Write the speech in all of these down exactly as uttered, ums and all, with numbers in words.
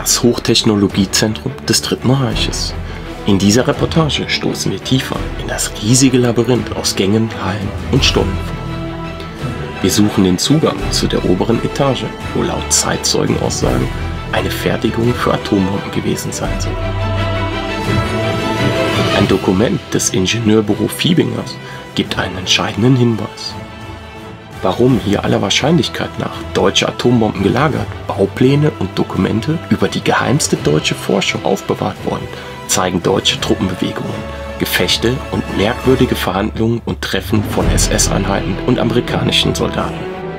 das Hochtechnologiezentrum des Dritten Reiches. In dieser Reportage stoßen wir tiefer in das riesige Labyrinth aus Gängen, Hallen und Stollen vor. Wir suchen den Zugang zu der oberen Etage, wo laut Zeitzeugenaussagen eine Fertigung für Atombomben gewesen sein soll. Ein Dokument des Ingenieurbüro Fiebingers gibt einen entscheidenden Hinweis. Warum hier aller Wahrscheinlichkeit nach deutsche Atombomben gelagert, Baupläne und Dokumente über die geheimste deutsche Forschung aufbewahrt wurden, zeigen deutsche Truppenbewegungen, Gefechte und merkwürdige Verhandlungen und Treffen von S S-Einheiten und amerikanischen Soldaten.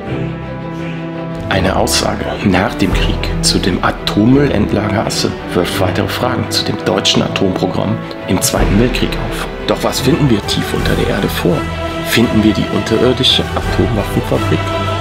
Eine Aussage nach dem Krieg zu dem Atommüllendlager Asse wirft weitere Fragen zu dem deutschen Atomprogramm im Zweiten Weltkrieg auf. Doch was finden wir tief unter der Erde vor? Finden wir die unterirdische Atomwaffenfabrik?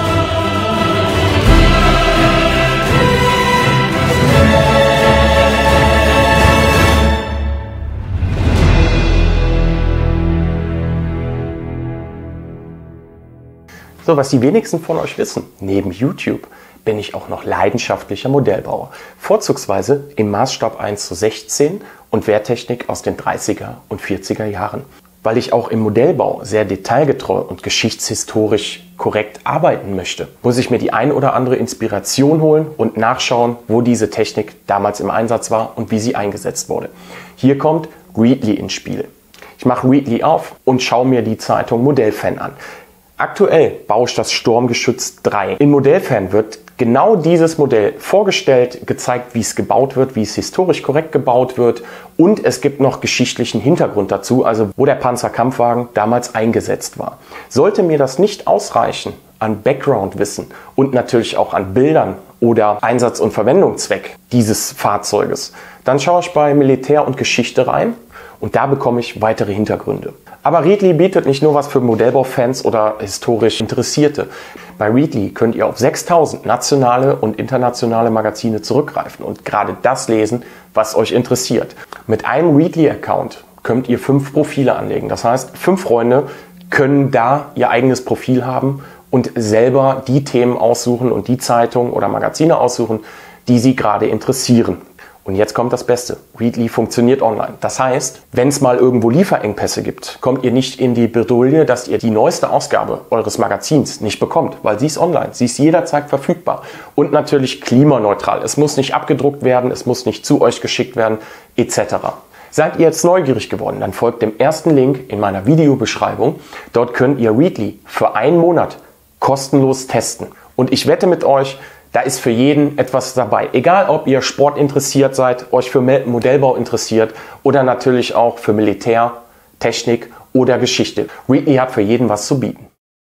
So, was die wenigsten von euch wissen, neben YouTube bin ich auch noch leidenschaftlicher Modellbauer. Vorzugsweise im Maßstab eins zu sechzehn und Wehrtechnik aus den dreißiger und vierziger Jahren. Weil ich auch im Modellbau sehr detailgetreu und geschichtshistorisch korrekt arbeiten möchte, muss ich mir die ein oder andere Inspiration holen und nachschauen, wo diese Technik damals im Einsatz war und wie sie eingesetzt wurde. Hier kommt Readly ins Spiel. Ich mache Readly auf und schaue mir die Zeitung Modellfan an. Aktuell baue ich das Sturmgeschütz drei. In Modellfan wird genau dieses Modell vorgestellt, gezeigt, wie es gebaut wird, wie es historisch korrekt gebaut wird, und es gibt noch geschichtlichen Hintergrund dazu, also wo der Panzerkampfwagen damals eingesetzt war. Sollte mir das nicht ausreichen an Background-Wissen und natürlich auch an Bildern oder Einsatz- und Verwendungszweck dieses Fahrzeuges, dann schaue ich bei Militär und Geschichte rein und da bekomme ich weitere Hintergründe. Aber Readly bietet nicht nur was für Modellbaufans oder historisch Interessierte. Bei Readly könnt ihr auf sechstausend nationale und internationale Magazine zurückgreifen und gerade das lesen, was euch interessiert. Mit einem Readly-Account könnt ihr fünf Profile anlegen. Das heißt, fünf Freunde können da ihr eigenes Profil haben und selber die Themen aussuchen und die Zeitungen oder Magazine aussuchen, die sie gerade interessieren. Und jetzt kommt das Beste. Readly funktioniert online. Das heißt, wenn es mal irgendwo Lieferengpässe gibt, kommt ihr nicht in die Bredouille, dass ihr die neueste Ausgabe eures Magazins nicht bekommt, weil sie ist online, sie ist jederzeit verfügbar. Und natürlich klimaneutral. Es muss nicht abgedruckt werden, es muss nicht zu euch geschickt werden, et cetera. Seid ihr jetzt neugierig geworden, dann folgt dem ersten Link in meiner Videobeschreibung. Dort könnt ihr Readly für einen Monat kostenlos testen. Und ich wette mit euch, da ist für jeden etwas dabei. Egal, ob ihr Sport interessiert seid, euch für Modellbau interessiert oder natürlich auch für Militär, Technik oder Geschichte. Readly hat für jeden was zu bieten.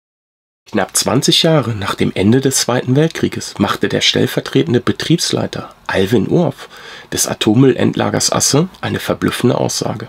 Knapp zwanzig Jahre nach dem Ende des Zweiten Weltkrieges machte der stellvertretende Betriebsleiter Alvin Orff des Atommüllendlagers Asse eine verblüffende Aussage.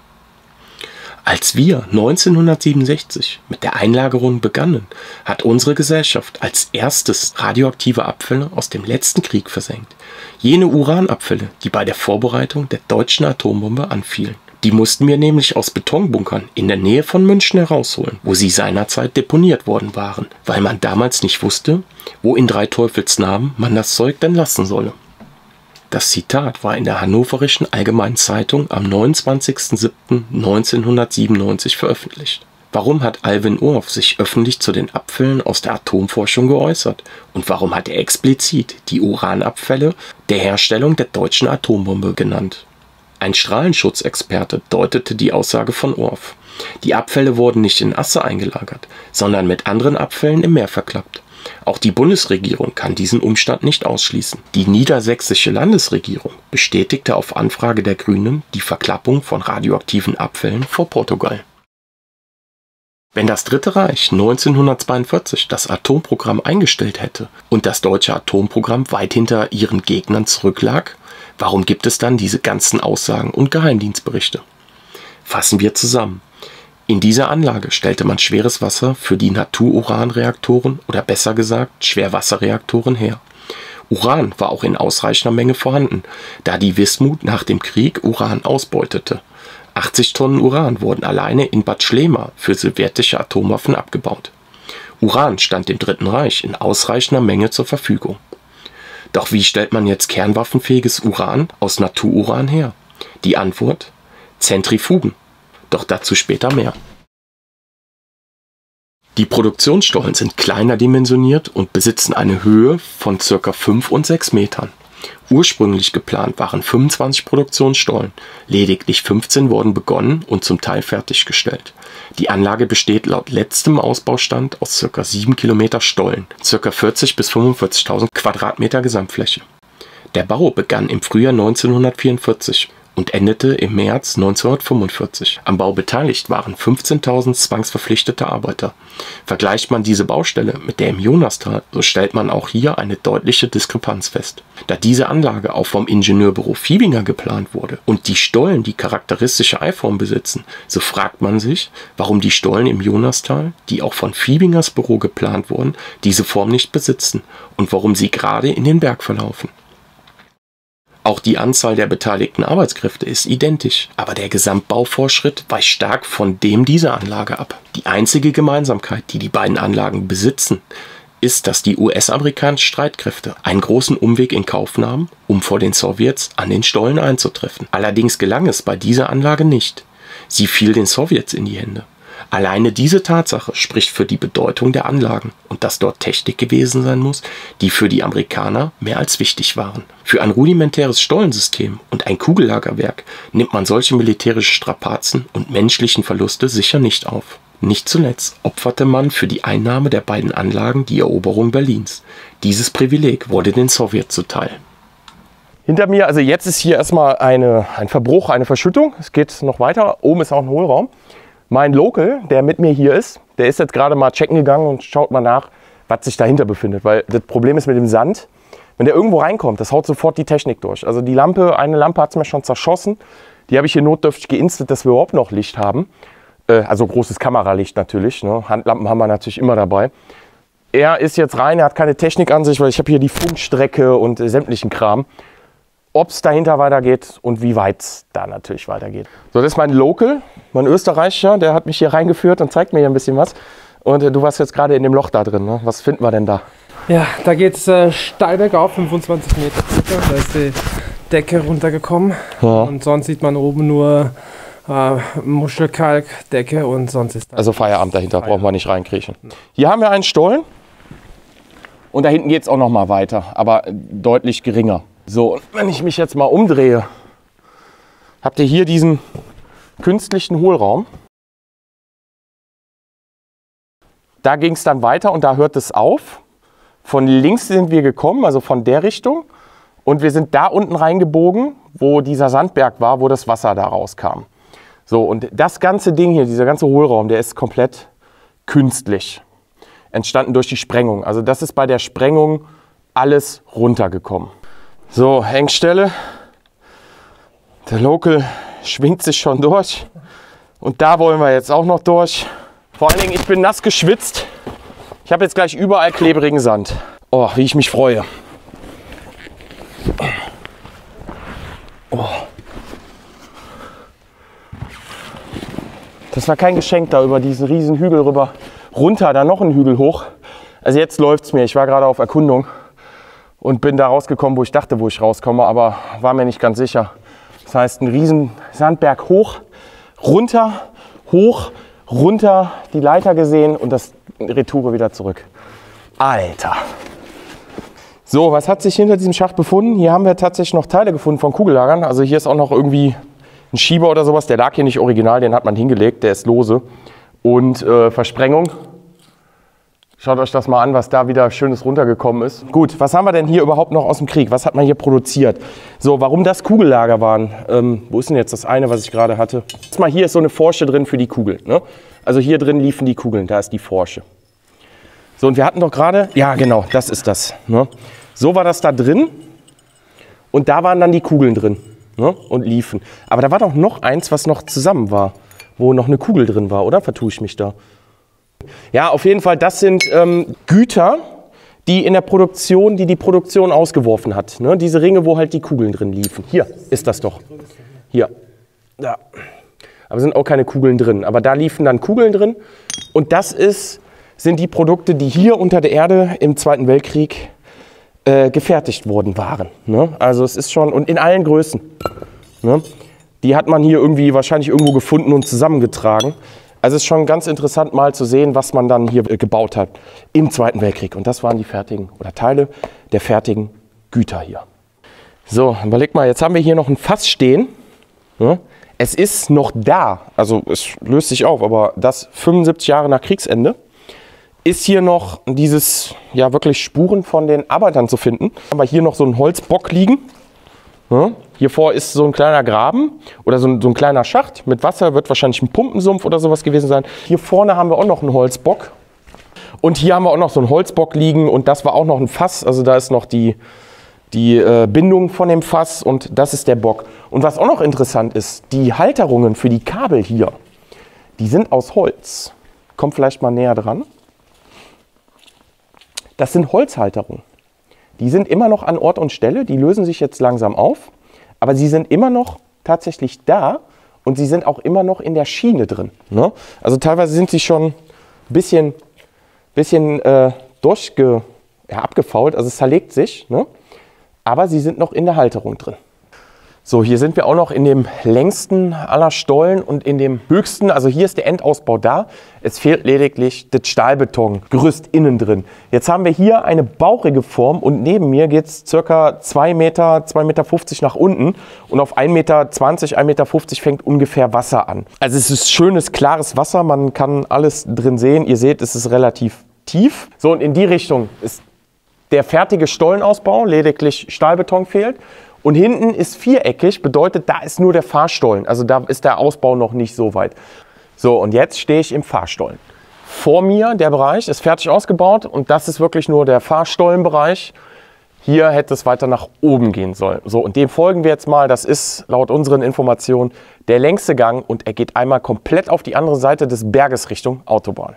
Als wir neunzehnhundertsiebenundsechzig mit der Einlagerung begannen, hat unsere Gesellschaft als erstes radioaktive Abfälle aus dem letzten Krieg versenkt. Jene Uranabfälle, die bei der Vorbereitung der deutschen Atombombe anfielen. Die mussten wir nämlich aus Betonbunkern in der Nähe von München herausholen, wo sie seinerzeit deponiert worden waren, weil man damals nicht wusste, wo in drei Teufels Namen man das Zeug denn lassen solle. Das Zitat war in der Hannoverischen Allgemeinen Zeitung am neunundzwanzigsten siebten neunzehnhundertsiebenundneunzig veröffentlicht. Warum hat Alvin Orff sich öffentlich zu den Abfällen aus der Atomforschung geäußert? Und warum hat er explizit die Uranabfälle der Herstellung der deutschen Atombombe genannt? Ein Strahlenschutzexperte deutete die Aussage von Orff. Die Abfälle wurden nicht in Asse eingelagert, sondern mit anderen Abfällen im Meer verklappt. Auch die Bundesregierung kann diesen Umstand nicht ausschließen. Die niedersächsische Landesregierung bestätigte auf Anfrage der Grünen die Verklappung von radioaktiven Abfällen vor Portugal. Wenn das Dritte Reich neunzehnhundertzweiundvierzig das Atomprogramm eingestellt hätte und das deutsche Atomprogramm weit hinter ihren Gegnern zurücklag, warum gibt es dann diese ganzen Aussagen und Geheimdienstberichte? Fassen wir zusammen. In dieser Anlage stellte man schweres Wasser für die Natururanreaktoren oder besser gesagt Schwerwasserreaktoren her. Uran war auch in ausreichender Menge vorhanden, da die Wismut nach dem Krieg Uran ausbeutete. achtzig Tonnen Uran wurden alleine in Bad Schlema für sowjetische Atomwaffen abgebaut. Uran stand dem Dritten Reich in ausreichender Menge zur Verfügung. Doch wie stellt man jetzt kernwaffenfähiges Uran aus Natururan her? Die Antwort: Zentrifugen. Doch dazu später mehr. Die Produktionsstollen sind kleiner dimensioniert und besitzen eine Höhe von ca. fünf und sechs Metern. Ursprünglich geplant waren fünfundzwanzig Produktionsstollen, lediglich fünfzehn wurden begonnen und zum Teil fertiggestellt. Die Anlage besteht laut letztem Ausbaustand aus ca. sieben Kilometer Stollen, ca. vierzigtausend bis fünfundvierzigtausend Quadratmeter Gesamtfläche. Der Bau begann im Frühjahr neunzehnhundertvierundvierzig und endete im März neunzehnhundertfünfundvierzig. Am Bau beteiligt waren fünfzehntausend zwangsverpflichtete Arbeiter. Vergleicht man diese Baustelle mit der im Jonastal, so stellt man auch hier eine deutliche Diskrepanz fest. Da diese Anlage auch vom Ingenieurbüro Fiebinger geplant wurde und die Stollen die charakteristische Eiform besitzen, so fragt man sich, warum die Stollen im Jonastal, die auch von Fiebingers Büro geplant wurden, diese Form nicht besitzen und warum sie gerade in den Berg verlaufen. Auch die Anzahl der beteiligten Arbeitskräfte ist identisch, aber der Gesamtbaufortschritt weicht stark von dem dieser Anlage ab. Die einzige Gemeinsamkeit, die die beiden Anlagen besitzen, ist, dass die U S-amerikanischen Streitkräfte einen großen Umweg in Kauf nahmen, um vor den Sowjets an den Stollen einzutreffen. Allerdings gelang es bei dieser Anlage nicht. Sie fiel den Sowjets in die Hände. Alleine diese Tatsache spricht für die Bedeutung der Anlagen und dass dort Technik gewesen sein muss, die für die Amerikaner mehr als wichtig waren. Für ein rudimentäres Stollensystem und ein Kugellagerwerk nimmt man solche militärische Strapazen und menschlichen Verluste sicher nicht auf. Nicht zuletzt opferte man für die Einnahme der beiden Anlagen die Eroberung Berlins. Dieses Privileg wurde den Sowjets zuteil. Hinter mir, also jetzt ist hier erstmal eine, ein Verbruch, eine Verschüttung. Es geht noch weiter. Oben ist auch ein Hohlraum. Mein Local, der mit mir hier ist, der ist jetzt gerade mal checken gegangen und schaut mal nach, was sich dahinter befindet. Weil das Problem ist mit dem Sand, wenn der irgendwo reinkommt, das haut sofort die Technik durch. Also die Lampe, eine Lampe hat es mir schon zerschossen. Die habe ich hier notdürftig geinstet, dass wir überhaupt noch Licht haben. Äh, also großes Kameralicht natürlich. Ne? Handlampen haben wir natürlich immer dabei. Er ist jetzt rein, er hat keine Technik an sich, weil ich habe hier die Funkstrecke und äh, sämtlichen Kram. Ob es dahinter weitergeht und wie weit es da natürlich weitergeht. So, das ist mein Local, mein Österreicher, der hat mich hier reingeführt und zeigt mir hier ein bisschen was. Und äh, du warst jetzt gerade in dem Loch da drin, ne? Was finden wir denn da? Ja, da geht es äh, steil bergauf, fünfundzwanzig Meter circa. Da ist die Decke runtergekommen. Ja. Und sonst sieht man oben nur äh, Muschelkalkdecke und sonst ist da. Also Feierabend dahinter, Feierabend. Brauchen wir nicht reinkriechen. Hier haben wir einen Stollen und da hinten geht es auch noch mal weiter, aber deutlich geringer. So, wenn ich mich jetzt mal umdrehe, habt ihr hier diesen künstlichen Hohlraum. Da ging es dann weiter und da hört es auf. Von links sind wir gekommen, also von der Richtung. Und wir sind da unten reingebogen, wo dieser Sandberg war, wo das Wasser da rauskam. So, und das ganze Ding hier, dieser ganze Hohlraum, der ist komplett künstlich. Entstanden durch die Sprengung. Also das ist bei der Sprengung alles runtergekommen. So, Engstelle. Der Local schwingt sich schon durch. Und da wollen wir jetzt auch noch durch. Vor allen Dingen, ich bin nass geschwitzt. Ich habe jetzt gleich überall klebrigen Sand. Oh, wie ich mich freue. Oh. Das war kein Geschenk, da über diesen riesen Hügel rüber. Runter, dann noch einen Hügel hoch. Also jetzt läuft es mir. Ich war gerade auf Erkundung. Und bin da rausgekommen, wo ich dachte, wo ich rauskomme, aber war mir nicht ganz sicher. Das heißt, ein riesen Sandberg hoch, runter, hoch, runter, die Leiter gesehen und das Retour wieder zurück. Alter! So, was hat sich hinter diesem Schacht befunden? Hier haben wir tatsächlich noch Teile gefunden von Kugellagern. Also hier ist auch noch irgendwie ein Schieber oder sowas. Der lag hier nicht original, den hat man hingelegt, der ist lose. Und äh, Versprengung. Schaut euch das mal an, was da wieder Schönes runtergekommen ist. Gut, was haben wir denn hier überhaupt noch aus dem Krieg? Was hat man hier produziert? So, warum das Kugellager waren? Ähm, wo ist denn jetzt das eine, was ich gerade hatte? Mal, hier ist so eine Forsche drin für die Kugeln. Ne? Also hier drin liefen die Kugeln, da ist die Forsche. So, und wir hatten doch gerade, ja genau, das ist das. Ne? So war das da drin und da waren dann die Kugeln drin, ne? Und liefen. Aber da war doch noch eins, was noch zusammen war, wo noch eine Kugel drin war, oder? Vertue ich mich da? Ja, auf jeden Fall, das sind ähm, Güter, die in der Produktion, die die Produktion ausgeworfen hat. Ne? Diese Ringe, wo halt die Kugeln drin liefen. Hier ist das doch. Hier. Da. Aber sind auch keine Kugeln drin. Aber da liefen dann Kugeln drin. Und das ist, sind die Produkte, die hier unter der Erde im Zweiten Weltkrieg äh, gefertigt worden waren. Ne? Also es ist schon, und in allen Größen. Ne? Die hat man hier irgendwie wahrscheinlich irgendwo gefunden und zusammengetragen. Also es ist schon ganz interessant mal zu sehen, was man dann hier gebaut hat im Zweiten Weltkrieg. Und das waren die fertigen oder Teile der fertigen Güter hier. So, überleg mal, jetzt haben wir hier noch ein Fass stehen. Ja, es ist noch da, also es löst sich auf, aber das fünfundsiebzig Jahre nach Kriegsende ist hier noch dieses, ja wirklich Spuren von den Arbeitern zu finden. Haben wir hier noch so einen Holzbock liegen. Ja, hier vor ist so ein kleiner Graben oder so ein, so ein kleiner Schacht mit Wasser, wird wahrscheinlich ein Pumpensumpf oder sowas gewesen sein. Hier vorne haben wir auch noch einen Holzbock und hier haben wir auch noch so einen Holzbock liegen und das war auch noch ein Fass, also da ist noch die, die äh, Bindung von dem Fass und das ist der Bock. Und was auch noch interessant ist, die Halterungen für die Kabel hier, die sind aus Holz. Kommt vielleicht mal näher dran. Das sind Holzhalterungen. Die sind immer noch an Ort und Stelle, die lösen sich jetzt langsam auf, aber sie sind immer noch tatsächlich da und sie sind auch immer noch in der Schiene drin. Ne? Also teilweise sind sie schon ein bisschen, bisschen äh, durchge, ja, abgefault, also es zerlegt sich, ne? Aber sie sind noch in der Halterung drin. So, hier sind wir auch noch in dem längsten aller Stollen und in dem höchsten, also hier ist der Endausbau da. Es fehlt lediglich das Stahlbetongerüst innen drin. Jetzt haben wir hier eine bauchige Form und neben mir geht es ca. zwei Meter, zwei Meter fünfzig nach unten und auf ein Meter zwanzig, ein Meter fünfzig fängt ungefähr Wasser an. Also es ist schönes, klares Wasser, man kann alles drin sehen. Ihr seht, es ist relativ tief. So, und in die Richtung ist der fertige Stollenausbau, lediglich Stahlbeton fehlt. Und hinten ist viereckig, bedeutet, da ist nur der Fahrstollen. Also da ist der Ausbau noch nicht so weit. So, und jetzt stehe ich im Fahrstollen. Vor mir, der Bereich, ist fertig ausgebaut und das ist wirklich nur der Fahrstollenbereich. Hier hätte es weiter nach oben gehen sollen. So, und dem folgen wir jetzt mal. Das ist laut unseren Informationen der längste Gang und er geht einmal komplett auf die andere Seite des Berges Richtung Autobahn.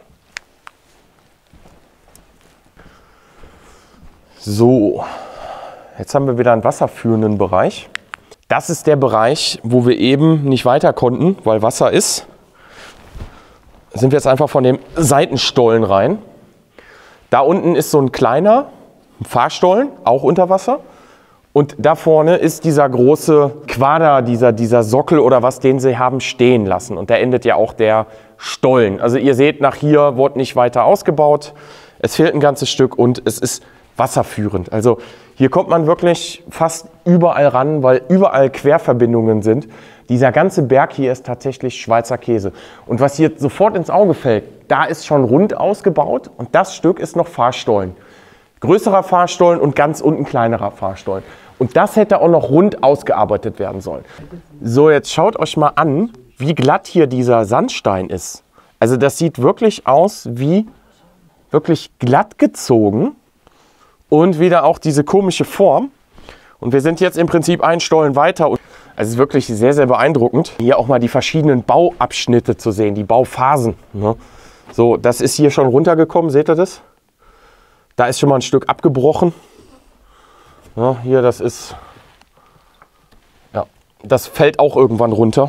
So. Jetzt haben wir wieder einen wasserführenden Bereich. Das ist der Bereich, wo wir eben nicht weiter konnten, weil Wasser ist. Da sind wir jetzt einfach von dem Seitenstollen rein. Da unten ist so ein kleiner Fahrstollen, auch unter Wasser. Und da vorne ist dieser große Quader, dieser, dieser Sockel oder was, den sie haben stehen lassen. Und da endet ja auch der Stollen. Also ihr seht, nach hier wurde nicht weiter ausgebaut. Es fehlt ein ganzes Stück und es ist wasserführend. Also hier kommt man wirklich fast überall ran, weil überall Querverbindungen sind. Dieser ganze Berg hier ist tatsächlich Schweizer Käse. Und was hier sofort ins Auge fällt, da ist schon rund ausgebaut und das Stück ist noch Fahrstollen. Größerer Fahrstollen und ganz unten kleinerer Fahrstollen. Und das hätte auch noch rund ausgearbeitet werden sollen. So, jetzt schaut euch mal an, wie glatt hier dieser Sandstein ist. Also das sieht wirklich aus wie wirklich glatt gezogen. Und wieder auch diese komische Form. Und wir sind jetzt im Prinzip einen Stollen weiter. Also es ist wirklich sehr, sehr beeindruckend, hier auch mal die verschiedenen Bauabschnitte zu sehen, die Bauphasen. Ne? So, das ist hier schon runtergekommen, seht ihr das? Da ist schon mal ein Stück abgebrochen. Ja, hier, das ist, ja, das fällt auch irgendwann runter.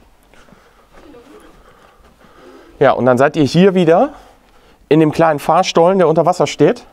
Ja, und dann seid ihr hier wieder in dem kleinen Fahrstollen, der unter Wasser steht.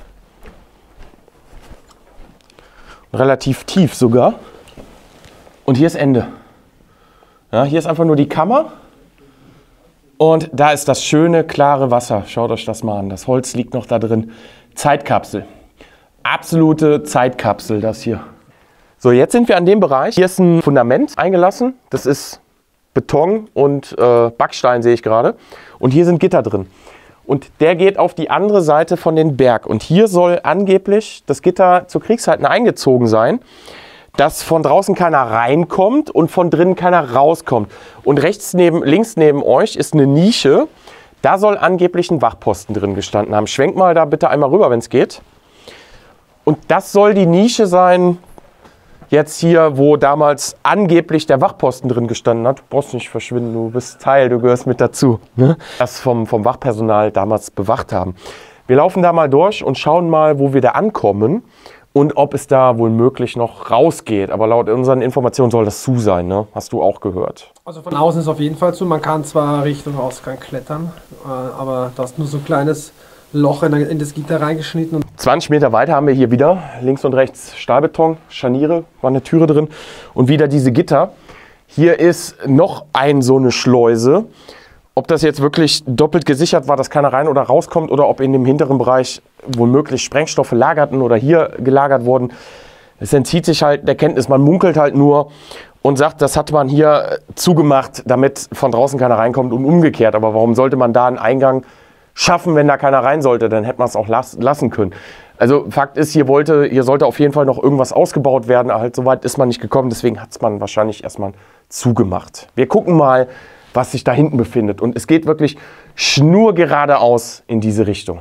Relativ tief sogar. Und hier ist Ende. Ja, hier ist einfach nur die Kammer. Und da ist das schöne, klare Wasser. Schaut euch das mal an. Das Holz liegt noch da drin. Zeitkapsel. Absolute Zeitkapsel, das hier. So, jetzt sind wir an dem Bereich. Hier ist ein Fundament eingelassen. Das ist Beton und äh, Backstein, sehe ich gerade. Und hier sind Gitter drin. Und der geht auf die andere Seite von den Berg. Und hier soll angeblich das Gitter zu Kriegszeiten eingezogen sein, dass von draußen keiner reinkommt und von drinnen keiner rauskommt. Und rechts neben, links neben euch ist eine Nische. Da soll angeblich ein Wachposten drin gestanden haben. Schwenkt mal da bitte einmal rüber, wenn es geht. Und das soll die Nische sein, jetzt hier, wo damals angeblich der Wachposten drin gestanden hat. Du brauchst nicht verschwinden, du bist Teil, du gehörst mit dazu. Ne? Das vom, vom Wachpersonal damals bewacht haben. Wir laufen da mal durch und schauen mal, wo wir da ankommen und ob es da wohl möglich noch rausgeht. Aber laut unseren Informationen soll das zu sein, ne? Hast du auch gehört. Also von außen ist auf jeden Fall zu. Man kann zwar Richtung Ausgang klettern, aber da ist nur so ein kleines Loch in, in das Gitter reingeschnitten. zwanzig Meter weiter haben wir hier wieder links und rechts Stahlbeton, Scharniere, war eine Türe drin und wieder diese Gitter. Hier ist noch ein so eine Schleuse. Ob das jetzt wirklich doppelt gesichert war, dass keiner rein oder rauskommt oder ob in dem hinteren Bereich womöglich Sprengstoffe lagerten oder hier gelagert wurden, es entzieht sich halt der Kenntnis. Man munkelt halt nur und sagt, das hat man hier zugemacht, damit von draußen keiner reinkommt und umgekehrt. Aber warum sollte man da einen Eingang schaffen, wenn da keiner rein sollte? Dann hätte man es auch las lassen können. Also Fakt ist, hier, wollte, hier sollte auf jeden Fall noch irgendwas ausgebaut werden. Halt, so weit ist man nicht gekommen, deswegen hat es man wahrscheinlich erstmal zugemacht. Wir gucken mal, was sich da hinten befindet. Und es geht wirklich schnurgeradeaus in diese Richtung.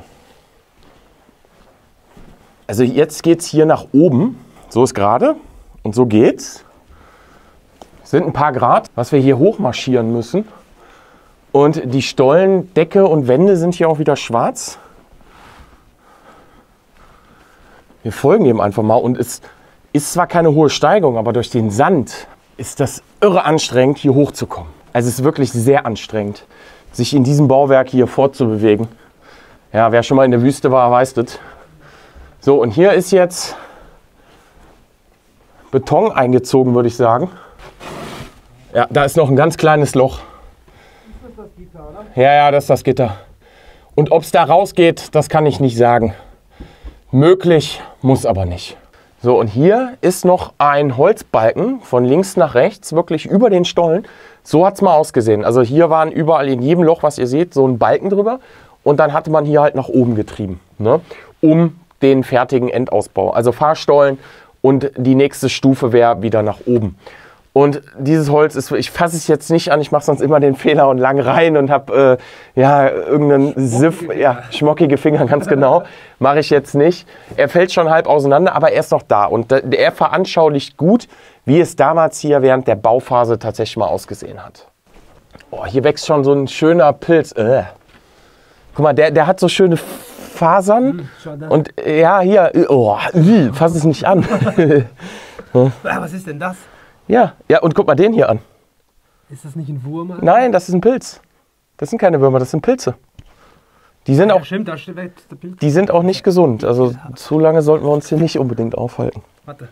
Also jetzt geht es hier nach oben. So ist gerade und so geht's. Es sind ein paar Grad, was wir hier hochmarschieren müssen. Und die Stollen, Decke und Wände sind hier auch wieder schwarz. Wir folgen dem einfach mal. Und es ist zwar keine hohe Steigung, aber durch den Sand ist das irre anstrengend, hier hochzukommen. Also es ist wirklich sehr anstrengend, sich in diesem Bauwerk hier fortzubewegen. Ja, wer schon mal in der Wüste war, weiß das. So, und hier ist jetzt Beton eingezogen, würde ich sagen. Ja, da ist noch ein ganz kleines Loch. Ist das das Gitter, oder? Ja, ja, das ist das Gitter. Und ob es da rausgeht, das kann ich nicht sagen. Möglich, muss aber nicht. So, und hier ist noch ein Holzbalken von links nach rechts, wirklich über den Stollen. So hat es mal ausgesehen. Also hier waren überall in jedem Loch, was ihr seht, so ein Balken drüber. Und dann hatte man hier halt nach oben getrieben, ne? Um den fertigen Endausbau. Also Fahrstollen und die nächste Stufe wäre wieder nach oben. Und dieses Holz ist, ich fasse es jetzt nicht an, ich mache sonst immer den Fehler und lang rein und habe äh, ja irgendeinen Siff, ja, schmockige Finger, ganz genau. Mache ich jetzt nicht. Er fällt schon halb auseinander, aber er ist noch da. Und er veranschaulicht gut, wie es damals hier während der Bauphase tatsächlich mal ausgesehen hat. Oh, hier wächst schon so ein schöner Pilz. Äh. Guck mal, der, der hat so schöne Fasern. Und ja, hier, oh, fass es nicht an. Was ist denn das? Ja, ja, und guck mal den hier an. Ist das nicht ein Wurm? Nein, das ist ein Pilz. Das sind keine Würmer, das sind Pilze. Die sind, ja, auch, stimmt, da steht der Pilz. Die sind auch nicht gesund. Also zu lange sollten wir uns hier nicht unbedingt aufhalten. Warte.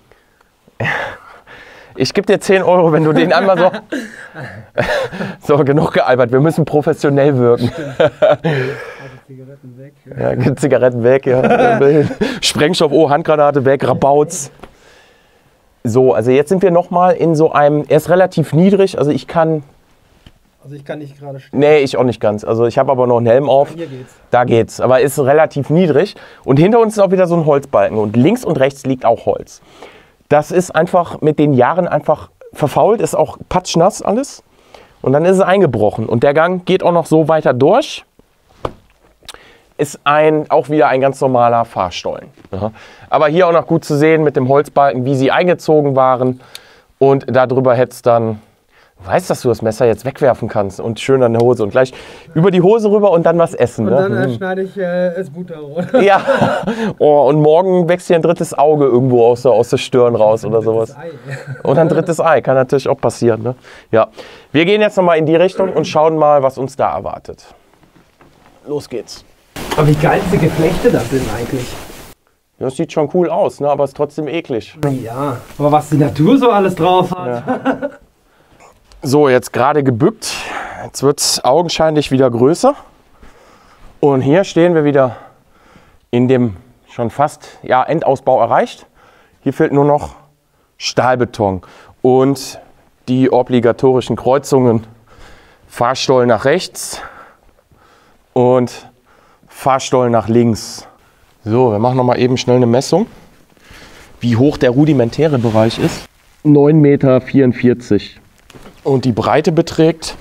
Ich gebe dir zehn Euro, wenn du den einmal so... So, genug gealbert. Wir müssen professionell wirken. Also Zigaretten weg. Ja, Zigaretten weg, ja. Sprengstoff, oh, Handgranate weg, Rabauz. So, also jetzt sind wir nochmal in so einem, er ist relativ niedrig, also ich kann... Also ich kann nicht gerade stehen. Nee, ich auch nicht ganz. Also ich habe aber noch einen Helm auf. Hier geht's. Da geht's, aber ist relativ niedrig. Und hinter uns ist auch wieder so ein Holzbalken und links und rechts liegt auch Holz. Das ist einfach mit den Jahren einfach verfault, ist auch patschnass alles. Und dann ist es eingebrochen und der Gang geht auch noch so weiter durch. Ist ein, auch wieder ein ganz normaler Fahrstollen. Ja. Aber hier auch noch gut zu sehen mit dem Holzbalken, wie sie eingezogen waren. Und darüber hätte es dann, du weißt, dass du das Messer jetzt wegwerfen kannst und schön an der Hose und gleich über die Hose rüber und dann was essen. Und ne? dann äh, schneide ich äh, das Butterbrot. Ja, oh, und morgen wächst dir ein drittes Auge irgendwo aus der, aus der Stirn raus oder sowas. Ei. Oder ein drittes Ei, kann natürlich auch passieren. Ne? Ja. Wir gehen jetzt nochmal in die Richtung und schauen mal, was uns da erwartet. Los geht's. Aber wie geil diese Geflechte das sind eigentlich. Ja, das sieht schon cool aus, ne? Aber ist trotzdem eklig. Ja, aber was die Natur so alles drauf hat. Ja. So, jetzt gerade gebückt. Jetzt wird es augenscheinlich wieder größer. Und hier stehen wir wieder in dem schon fast ja, Endausbau erreicht. Hier fehlt nur noch Stahlbeton und die obligatorischen Kreuzungen. Fahrstollen nach rechts und Fahrstollen nach links. So, wir machen noch mal eben schnell eine Messung, wie hoch der rudimentäre Bereich ist. neun Meter vierundvierzig. Und die Breite beträgt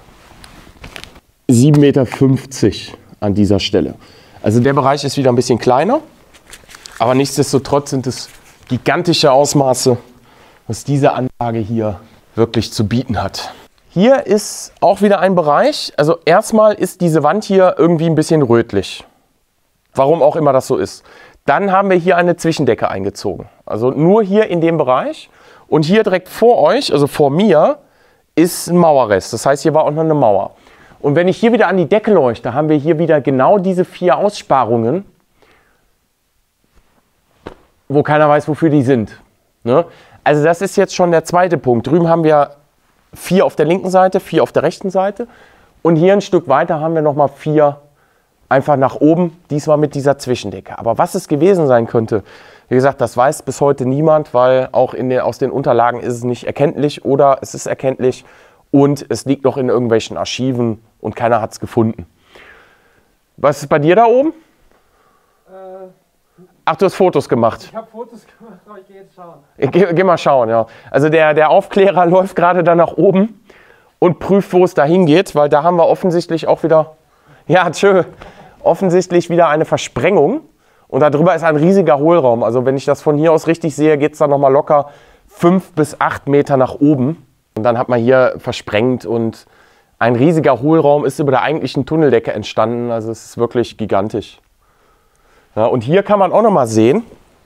sieben Meter fünfzig an dieser Stelle. Also der Bereich ist wieder ein bisschen kleiner, aber nichtsdestotrotz sind es gigantische Ausmaße, was diese Anlage hier wirklich zu bieten hat. Hier ist auch wieder ein Bereich, also erstmal ist diese Wand hier irgendwie ein bisschen rötlich. Warum auch immer das so ist. Dann haben wir hier eine Zwischendecke eingezogen. Also nur hier in dem Bereich. Und hier direkt vor euch, also vor mir, ist ein Mauerrest. Das heißt, hier war auch noch eine Mauer. Und wenn ich hier wieder an die Decke leuchte, haben wir hier wieder genau diese vier Aussparungen, wo keiner weiß, wofür die sind. Ne? Also das ist jetzt schon der zweite Punkt. Drüben haben wir vier auf der linken Seite, vier auf der rechten Seite. Und hier ein Stück weiter haben wir nochmal vier einfach nach oben, diesmal mit dieser Zwischendecke. Aber was es gewesen sein könnte, wie gesagt, das weiß bis heute niemand, weil auch in den, aus den Unterlagen ist es nicht erkenntlich oder es ist erkenntlich und es liegt noch in irgendwelchen Archiven und keiner hat es gefunden. Was ist bei dir da oben? Ach, du hast Fotos gemacht. Ich habe Fotos gemacht, aber ich gehe jetzt schauen. Geh, geh mal schauen, ja. Also der, der Aufklärer läuft gerade da nach oben und prüft, wo es da hingeht, weil da haben wir offensichtlich auch wieder, ja, tschö, offensichtlich wieder eine Versprengung. Und darüber ist ein riesiger Hohlraum. Also wenn ich das von hier aus richtig sehe, geht es dann nochmal locker fünf bis acht Meter nach oben. Und dann hat man hier versprengt und ein riesiger Hohlraum ist über der eigentlichen Tunneldecke entstanden. Also es ist wirklich gigantisch. Ja, und hier kann man auch noch mal sehen,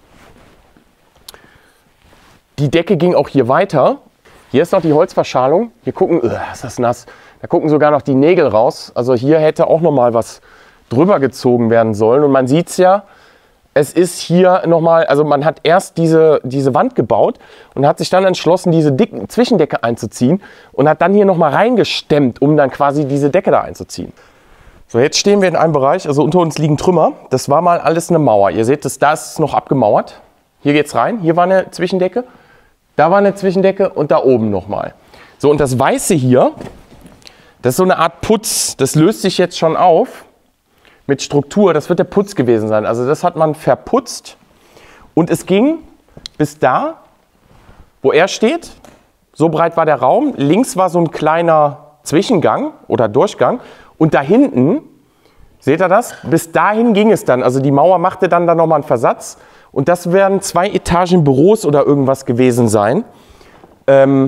die Decke ging auch hier weiter. Hier ist noch die Holzverschalung. Hier gucken, uh, ist das nass. Da gucken sogar noch die Nägel raus. Also hier hätte auch noch mal was drüber gezogen werden sollen. Und man sieht es ja, es ist hier noch mal, also man hat erst diese, diese Wand gebaut und hat sich dann entschlossen, diese dicken Zwischendecke einzuziehen und hat dann hier noch mal reingestemmt, um dann quasi diese Decke da einzuziehen. So, jetzt stehen wir in einem Bereich, also unter uns liegen Trümmer. Das war mal alles eine Mauer. Ihr seht, das, da ist es noch abgemauert. Hier geht es rein. Hier war eine Zwischendecke. Da war eine Zwischendecke und da oben nochmal. So, und das Weiße hier, das ist so eine Art Putz. Das löst sich jetzt schon auf mit Struktur. Das wird der Putz gewesen sein. Also das hat man verputzt. Und es ging bis da, wo er steht. So breit war der Raum. Links war so ein kleiner Zwischengang oder Durchgang. Und da hinten, seht ihr das? Bis dahin ging es dann. Also die Mauer machte dann, dann nochmal einen Versatz. Und das werden zwei Etagen Büros oder irgendwas gewesen sein. Ähm,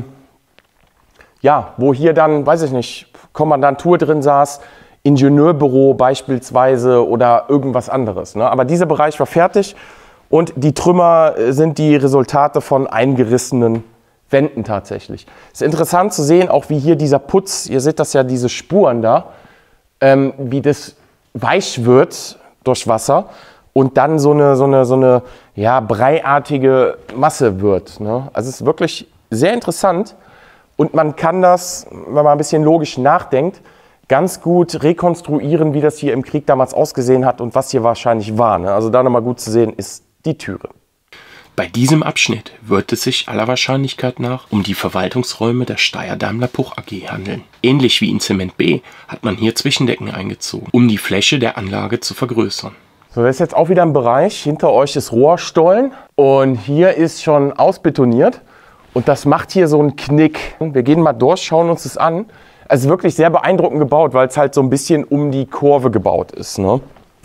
ja, wo hier dann, weiß ich nicht, Kommandantur drin saß, Ingenieurbüro beispielsweise oder irgendwas anderes. Ne? Aber dieser Bereich war fertig und die Trümmer sind die Resultate von eingerissenen Wänden tatsächlich. Es ist interessant zu sehen, auch wie hier dieser Putz, ihr seht das ja, diese Spuren da, Ähm, wie das weich wird durch Wasser und dann so eine, so eine, so eine ja, breiartige Masse wird. Ne? Also es ist wirklich sehr interessant und man kann das, wenn man ein bisschen logisch nachdenkt, ganz gut rekonstruieren, wie das hier im Krieg damals ausgesehen hat und was hier wahrscheinlich war. Ne? Also da nochmal gut zu sehen ist die Türe. Bei diesem Abschnitt wird es sich aller Wahrscheinlichkeit nach um die Verwaltungsräume der Steyr-Daimler-Puch A G handeln. Ähnlich wie in Zement B hat man hier Zwischendecken eingezogen, um die Fläche der Anlage zu vergrößern. So, das ist jetzt auch wieder ein Bereich. Hinter euch ist Rohrstollen und hier ist schon ausbetoniert und das macht hier so einen Knick. Wir gehen mal durch, schauen uns das an. Es ist wirklich sehr beeindruckend gebaut, weil es halt so ein bisschen um die Kurve gebaut ist. Ne?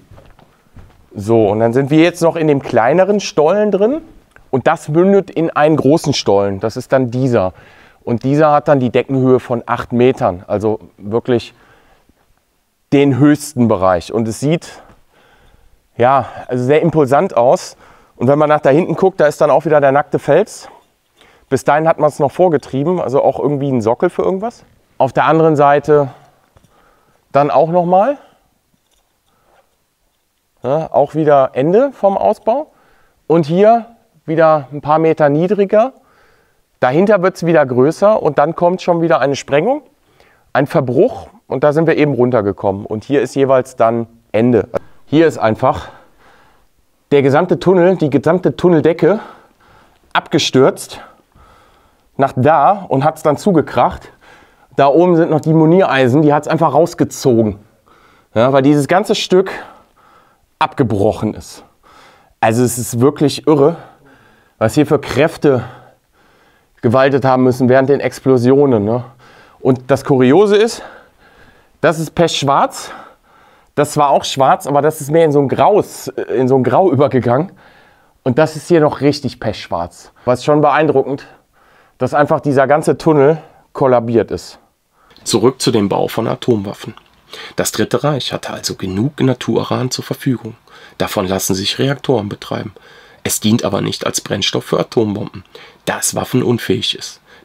So, und dann sind wir jetzt noch in dem kleineren Stollen drin. Und das mündet in einen großen Stollen. Das ist dann dieser. Und dieser hat dann die Deckenhöhe von acht Metern. Also wirklich den höchsten Bereich. Und es sieht ja, also sehr impulsant aus. Und wenn man nach da hinten guckt, da ist dann auch wieder der nackte Fels. Bis dahin hat man es noch vorgetrieben. Also auch irgendwie ein Sockel für irgendwas. Auf der anderen Seite dann auch nochmal. Ja, auch wieder Ende vom Ausbau. Und hier wieder ein paar Meter niedriger. Dahinter wird es wieder größer und dann kommt schon wieder eine Sprengung, ein Verbruch und da sind wir eben runtergekommen. Und hier ist jeweils dann Ende. Hier ist einfach der gesamte Tunnel, die gesamte Tunneldecke abgestürzt nach da und hat es dann zugekracht. Da oben sind noch die Moniereisen, die hat es einfach rausgezogen, ja, weil dieses ganze Stück abgebrochen ist. Also es ist wirklich irre, was hier für Kräfte gewaltet haben müssen während den Explosionen. Ne? Und das Kuriose ist, das ist pechschwarz. Das war auch schwarz, aber das ist mehr in so ein Graues, in so ein Grau übergegangen. Und das ist hier noch richtig pechschwarz. Was schon beeindruckend, dass einfach dieser ganze Tunnel kollabiert ist. Zurück zu dem Bau von Atomwaffen. Das Dritte Reich hatte also genug Natururan zur Verfügung. Davon lassen sich Reaktoren betreiben. Es dient aber nicht als Brennstoff für Atombomben, da es waffenunfähig ist.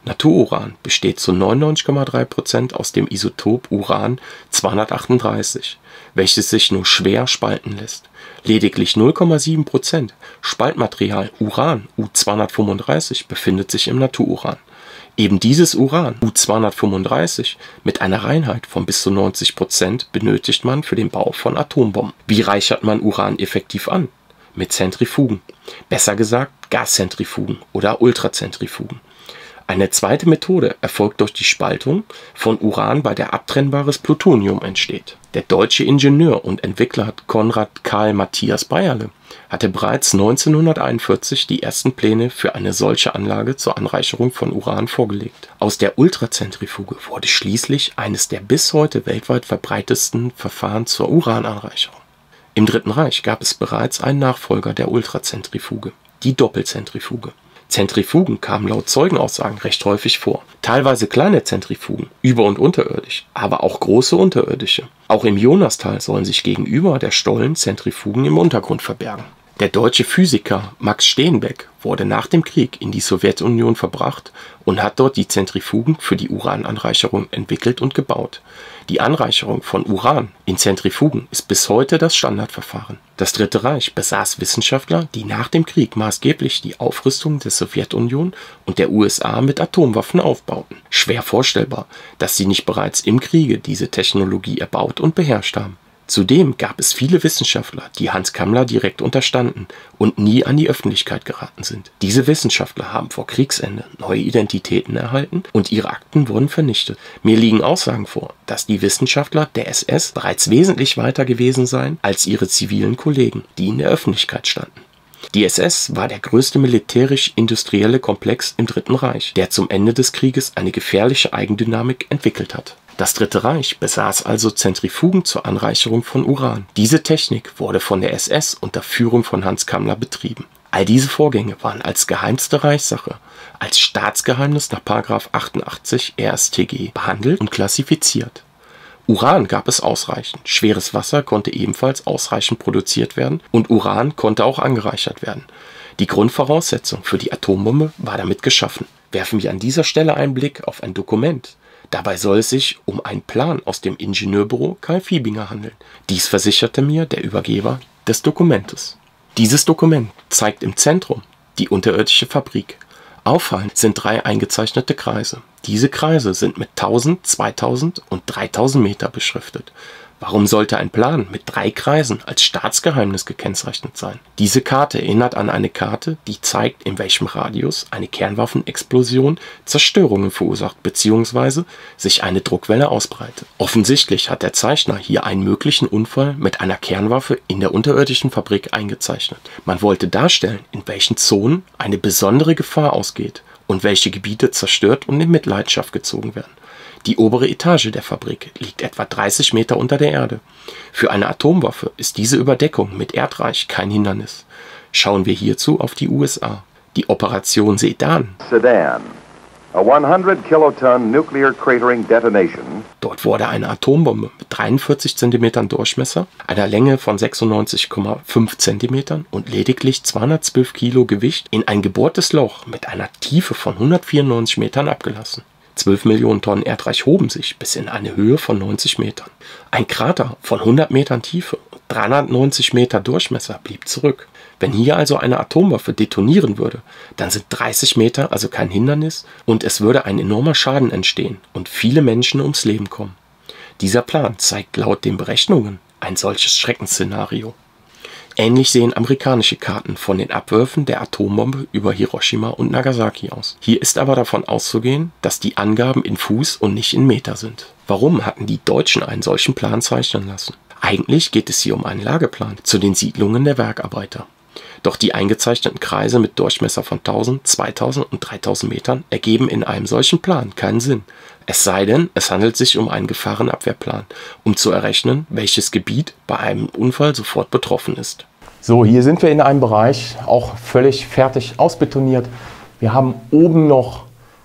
Natururan besteht zu neunundneunzig Komma drei Prozent aus dem Isotop Uran zweihundertachtunddreißig, welches sich nur schwer spalten lässt. Lediglich null Komma sieben Prozent Spaltmaterial Uran U zweihundertfünfunddreißig befindet sich im Natururan. Eben dieses Uran U zweihundertfünfunddreißig mit einer Reinheit von bis zu neunzig Prozent benötigt man für den Bau von Atombomben. Wie reichert man Uran effektiv an? Mit Zentrifugen. Besser gesagt Gaszentrifugen oder Ultrazentrifugen. Eine zweite Methode erfolgt durch die Spaltung von Uran, bei der abtrennbares Plutonium entsteht. Der deutsche Ingenieur und Entwickler Konrad Karl Matthias Beierle hatte bereits neunzehnhunderteinundvierzig die ersten Pläne für eine solche Anlage zur Anreicherung von Uran vorgelegt. Aus der Ultrazentrifuge wurde schließlich eines der bis heute weltweit verbreitetsten Verfahren zur Urananreicherung. Im Dritten Reich gab es bereits einen Nachfolger der Ultrazentrifuge, die Doppelzentrifuge. Zentrifugen kamen laut Zeugenaussagen recht häufig vor. Teilweise kleine Zentrifugen, über- und unterirdisch, aber auch große unterirdische. Auch im Jonastal sollen sich gegenüber der Stollen Zentrifugen im Untergrund verbergen. Der deutsche Physiker Max Steenbeck wurde nach dem Krieg in die Sowjetunion verbracht und hat dort die Zentrifugen für die Urananreicherung entwickelt und gebaut. Die Anreicherung von Uran in Zentrifugen ist bis heute das Standardverfahren. Das Dritte Reich besaß Wissenschaftler, die nach dem Krieg maßgeblich die Aufrüstung der Sowjetunion und der U S A mit Atomwaffen aufbauten. Schwer vorstellbar, dass sie nicht bereits im Kriege diese Technologie erbaut und beherrscht haben. Zudem gab es viele Wissenschaftler, die Hans Kammler direkt unterstanden und nie an die Öffentlichkeit geraten sind. Diese Wissenschaftler haben vor Kriegsende neue Identitäten erhalten und ihre Akten wurden vernichtet. Mir liegen Aussagen vor, dass die Wissenschaftler der S S bereits wesentlich weiter gewesen seien als ihre zivilen Kollegen, die in der Öffentlichkeit standen. Die S S war der größte militärisch-industrielle Komplex im Dritten Reich, der zum Ende des Krieges eine gefährliche Eigendynamik entwickelt hat. Das Dritte Reich besaß also Zentrifugen zur Anreicherung von Uran. Diese Technik wurde von der S S unter Führung von Hans Kammler betrieben. All diese Vorgänge waren als geheimste Reichssache, als Staatsgeheimnis nach Paragraph achtundachtzig R S T G behandelt und klassifiziert. Uran gab es ausreichend, schweres Wasser konnte ebenfalls ausreichend produziert werden und Uran konnte auch angereichert werden. Die Grundvoraussetzung für die Atombombe war damit geschaffen. Werfen wir an dieser Stelle einen Blick auf ein Dokument. Dabei soll es sich um einen Plan aus dem Ingenieurbüro Karl Fiebinger handeln. Dies versicherte mir der Übergeber des Dokumentes. Dieses Dokument zeigt im Zentrum die unterirdische Fabrik. Auffallend sind drei eingezeichnete Kreise. Diese Kreise sind mit tausend, zweitausend und dreitausend Meter beschriftet. Warum sollte ein Plan mit drei Kreisen als Staatsgeheimnis gekennzeichnet sein? Diese Karte erinnert an eine Karte, die zeigt, in welchem Radius eine Kernwaffenexplosion Zerstörungen verursacht bzw. sich eine Druckwelle ausbreitet. Offensichtlich hat der Zeichner hier einen möglichen Unfall mit einer Kernwaffe in der unterirdischen Fabrik eingezeichnet. Man wollte darstellen, in welchen Zonen eine besondere Gefahr ausgeht und welche Gebiete zerstört und in Mitleidenschaft gezogen werden. Die obere Etage der Fabrik liegt etwa dreißig Meter unter der Erde. Für eine Atomwaffe ist diese Überdeckung mit Erdreich kein Hindernis. Schauen wir hierzu auf die U S A. Die Operation Sedan. Sedan. A hundred kiloton nuclear cratering detonation. Dort wurde eine Atombombe mit dreiundvierzig Zentimetern Durchmesser, einer Länge von sechsundneunzig Komma fünf Zentimetern und lediglich zweihundertzwölf Kilo Gewicht in ein gebohrtes Loch mit einer Tiefe von hundertvierundneunzig Metern abgelassen. zwölf Millionen Tonnen Erdreich hoben sich bis in eine Höhe von neunzig Metern. Ein Krater von hundert Metern Tiefe und dreihundertneunzig Meter Durchmesser blieb zurück. Wenn hier also eine Atomwaffe detonieren würde, dann sind dreißig Meter also kein Hindernis und es würde ein enormer Schaden entstehen und viele Menschen ums Leben kommen. Dieser Plan zeigt laut den Berechnungen ein solches Schreckensszenario. Ähnlich sehen amerikanische Karten von den Abwürfen der Atombombe über Hiroshima und Nagasaki aus. Hier ist aber davon auszugehen, dass die Angaben in Fuß und nicht in Meter sind. Warum hatten die Deutschen einen solchen Plan zeichnen lassen? Eigentlich geht es hier um einen Lageplan zu den Siedlungen der Werkarbeiter. Doch die eingezeichneten Kreise mit Durchmesser von tausend, zweitausend und dreitausend Metern ergeben in einem solchen Plan keinen Sinn. Es sei denn, es handelt sich um einen Gefahrenabwehrplan, um zu errechnen, welches Gebiet bei einem Unfall sofort betroffen ist. So, hier sind wir in einem Bereich, auch völlig fertig ausbetoniert. Wir haben oben noch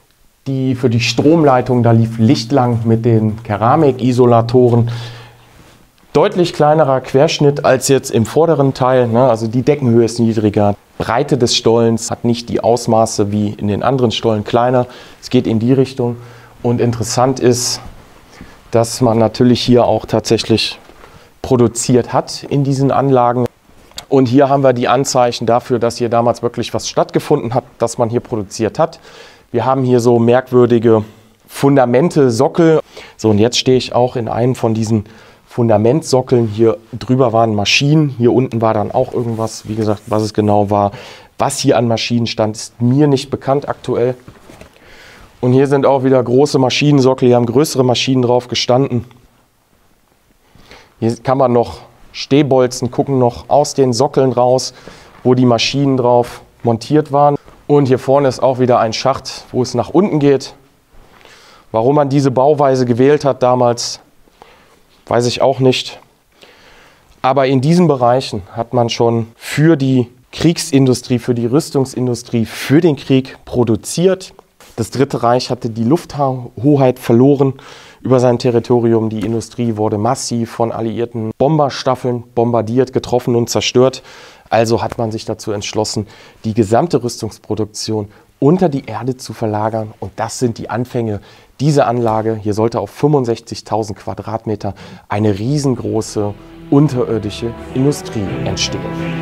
die für die Stromleitung, da lief Licht lang mit den Keramikisolatoren. Deutlich kleinerer Querschnitt als jetzt im vorderen Teil, ne? Also die Deckenhöhe ist niedriger. Breite des Stollens hat nicht die Ausmaße wie in den anderen Stollen, kleiner. Es geht in die Richtung. Und interessant ist, dass man natürlich hier auch tatsächlich produziert hat in diesen Anlagen. Und hier haben wir die Anzeichen dafür, dass hier damals wirklich was stattgefunden hat, dass man hier produziert hat. Wir haben hier so merkwürdige Fundamente, Sockel. So, und jetzt stehe ich auch in einem von diesen Fundamentsockeln. Hier drüber waren Maschinen, hier unten war dann auch irgendwas. Wie gesagt, was es genau war, was hier an Maschinen stand, ist mir nicht bekannt aktuell. Und hier sind auch wieder große Maschinensockel, hier haben größere Maschinen drauf gestanden. Hier kann man noch Stehbolzen gucken, noch aus den Sockeln raus, wo die Maschinen drauf montiert waren. Und hier vorne ist auch wieder ein Schacht, wo es nach unten geht. Warum man diese Bauweise gewählt hat damals, weiß ich auch nicht. Aber in diesen Bereichen hat man schon für die Kriegsindustrie, für die Rüstungsindustrie, für den Krieg produziert. Das Dritte Reich hatte die Lufthoheit verloren über sein Territorium. Die Industrie wurde massiv von alliierten Bomberstaffeln bombardiert, getroffen und zerstört. Also hat man sich dazu entschlossen, die gesamte Rüstungsproduktion unter die Erde zu verlagern. Und das sind die Anfänge dieser Anlage. Hier sollte auf fünfundsechzigtausend Quadratmeter eine riesengroße unterirdische Industrie entstehen.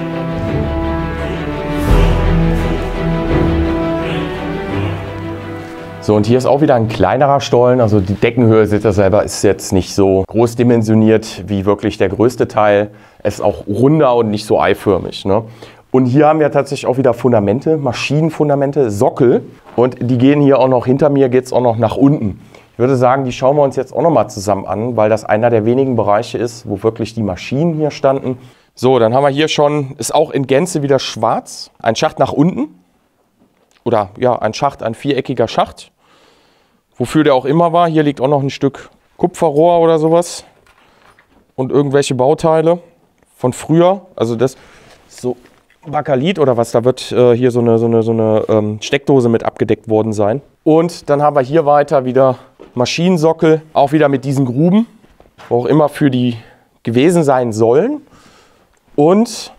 So, und hier ist auch wieder ein kleinerer Stollen. Also die Deckenhöhe, seht ihr selber, ist jetzt nicht so groß dimensioniert wie wirklich der größte Teil. Es ist auch runder und nicht so eiförmig, ne? Und hier haben wir tatsächlich auch wieder Fundamente, Maschinenfundamente, Sockel. Und die gehen hier auch noch, hinter mir geht es auch noch nach unten. Ich würde sagen, die schauen wir uns jetzt auch noch mal zusammen an, weil das einer der wenigen Bereiche ist, wo wirklich die Maschinen hier standen. So, dann haben wir hier schon, ist auch in Gänze wieder schwarz, ein Schacht nach unten. Oder ja, ein Schacht, ein viereckiger Schacht. Wofür der auch immer war. Hier liegt auch noch ein Stück Kupferrohr oder sowas. Und irgendwelche Bauteile von früher. Also das ist so Bakalit oder was, da wird äh, hier so eine, so eine, so eine ähm, Steckdose mit abgedeckt worden sein. Und dann haben wir hier weiter wieder Maschinensockel, auch wieder mit diesen Gruben, wo auch immer für die gewesen sein sollen. Und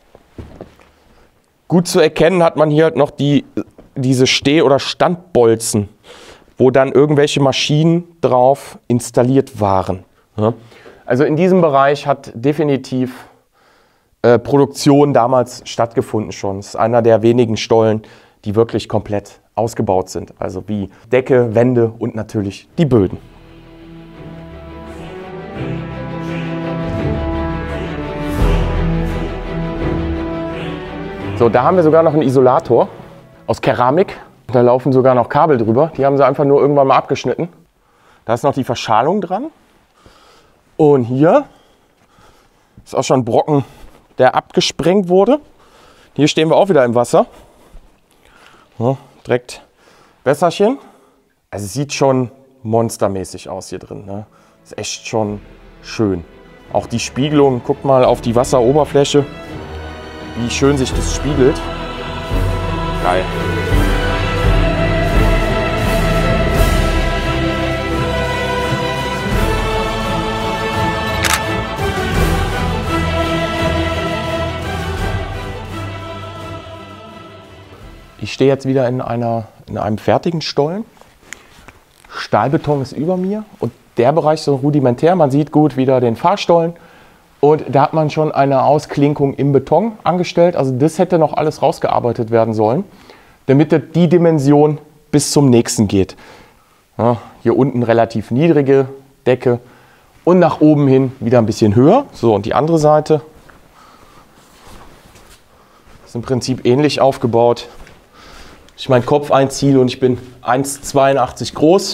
gut zu erkennen hat man hier halt noch die, diese Steh- oder Standbolzen, wo dann irgendwelche Maschinen drauf installiert waren. Ja. Also in diesem Bereich hat definitiv äh, Produktion damals stattgefunden schon. Es ist einer der wenigen Stollen, die wirklich komplett ausgebaut sind. Also wie Decke, Wände und natürlich die Böden. So, da haben wir sogar noch einen Isolator aus Keramik. Da laufen sogar noch Kabel drüber. Die haben sie einfach nur irgendwann mal abgeschnitten. Da ist noch die Verschalung dran. Und hier ist auch schon ein Brocken, der abgesprengt wurde. Hier stehen wir auch wieder im Wasser. Ja, direkt Wässerchen. Also es sieht schon monstermäßig aus hier drin, ne? Ist echt schon schön. Auch die Spiegelung, guckt mal auf die Wasseroberfläche, wie schön sich das spiegelt. Geil. Ich stehe jetzt wieder in, einer, in einem fertigen Stollen. Stahlbeton ist über mir und der Bereich ist so rudimentär. Man sieht gut wieder den Fahrstollen und da hat man schon eine Ausklinkung im Beton angestellt. Also das hätte noch alles rausgearbeitet werden sollen, damit die Dimension bis zum nächsten geht. Ja, hier unten relativ niedrige Decke und nach oben hin wieder ein bisschen höher. So, und die andere Seite ist im Prinzip ähnlich aufgebaut. Ich meinen Kopf einziehe und ich bin eins Komma zweiundachtzig groß.